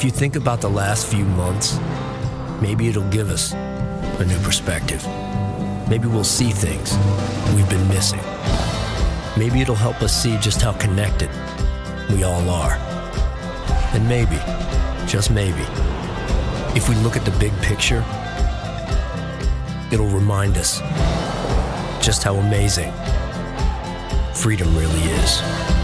if you think about the last few months, maybe it'll give us a new perspective. Maybe we'll see things we've been missing. Maybe it'll help us see just how connected we all are. And maybe, just maybe, if we look at the big picture, it'll remind us just how amazing freedom really is.